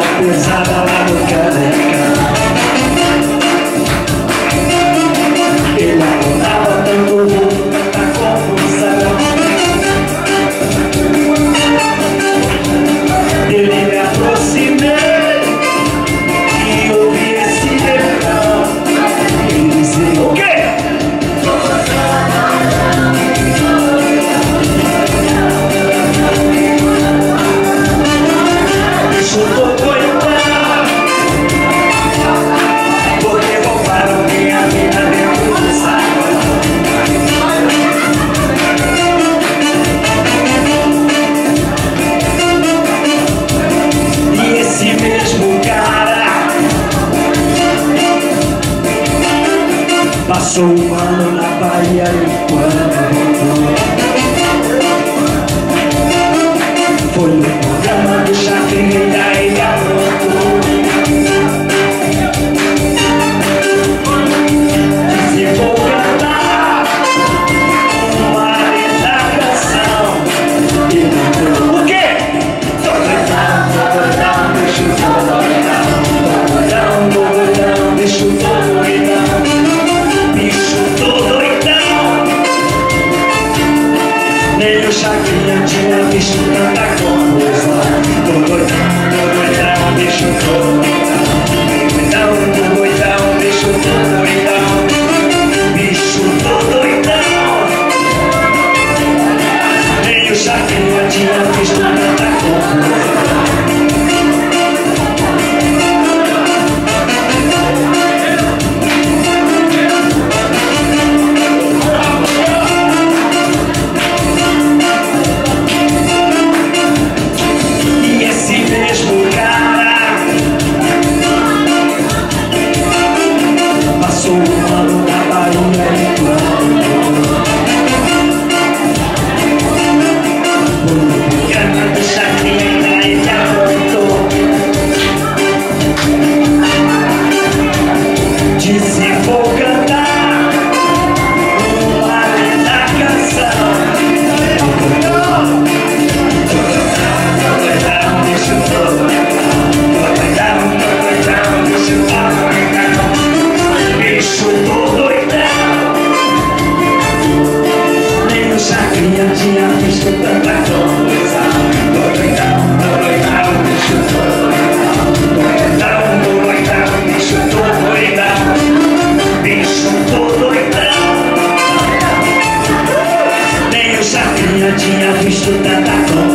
pesada lá no Careca. Ele acordava tanto louco, tanta confusão. Ele me aproximei e ouvi esse refrão. Ele dizia o quê? Passou um ano na Bahia e quando voltou foi no programa do Chacrinha e daí ele aprontou. Disse vou cantar uma linda canção. E cantou o quê? Tô doidão, deixa o fogo doidão. Tô doidão, deixa o fogo doidão. Nem o Chacrinha tinha visto tanta confusão. Tô doidão, deixa o fogo doidão. Tô doidão, deixa o fogo doidão. Bicho, tô doidão. Nem o Chacrinha tinha visto tanta confusão. Passou um ano na Bahia e quando foi no programa do Chacrinha e daí ele aprontou. Disse vou cantar uma linda canção. Tô doidão, deixa o fogo doidão. Tô doidão, deixa o fogo doidão. Bicho, tô doidão. Nem o Chacrinha tinha visto tanta confusão. Tô doidão, bicho, tô doidão. Tô doidão, bicho, tô doidão. Bicho, tô doidão. Nem o Chacrinha tinha visto tanta confusão.